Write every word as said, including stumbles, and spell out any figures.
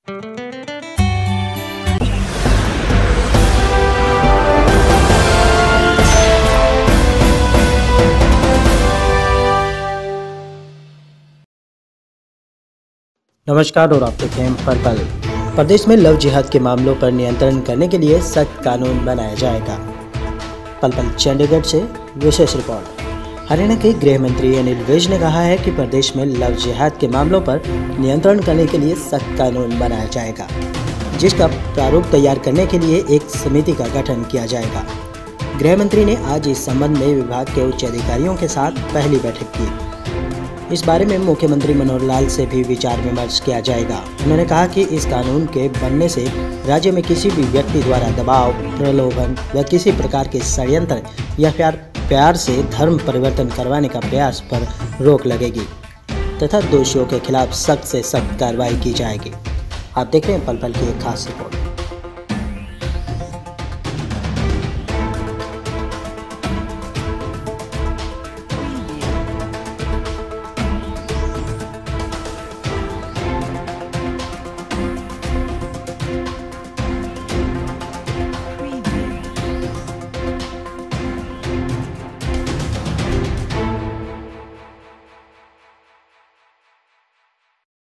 नमस्कार और आप देख रहे हैं पल पल। प्रदेश में लव जिहाद के मामलों पर नियंत्रण करने के लिए सख्त कानून बनाया जाएगा। पल पल चंडीगढ़ से विशेष रिपोर्ट। हरियाणा के गृह मंत्री अनिल विज ने कहा है कि प्रदेश में लव जिहाद के मामलों पर नियंत्रण करने के लिए सख्त कानून बनाया जाएगा, जिसका प्रारूप तैयार करने के लिए एक समिति का गठन किया जाएगा। गृह मंत्री ने आज इस संबंध में विभाग के उच्च अधिकारियों के साथ पहली बैठक की। इस बारे में मुख्यमंत्री मनोहर लाल से भी विचार विमर्श किया जाएगा। उन्होंने कहा कि इस कानून के बनने से राज्य में किसी भी व्यक्ति द्वारा दबाव, प्रलोभन व किसी प्रकार के षड्यंत्र या प्यार प्यार से धर्म परिवर्तन करवाने का प्रयास पर रोक लगेगी तथा दोषियों के खिलाफ सख्त से सख्त कार्रवाई की जाएगी। आप देख रहे हैं पल पल की एक खास रिपोर्ट।